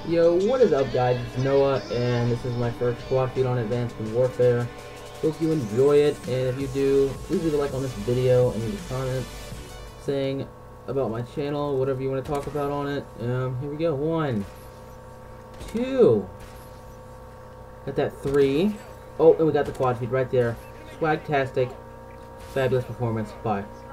Yo, what is up, guys? It's Noah, and this is my first quad feed on Advanced Warfare. Hope you enjoy it, and if you do, please leave a like on this video and leave a comment saying about my channel, whatever you want to talk about on it. Here we go. 1, 2. Got that 3. Oh, and we got the quad feed right there. Swagtastic. Fabulous performance. Bye.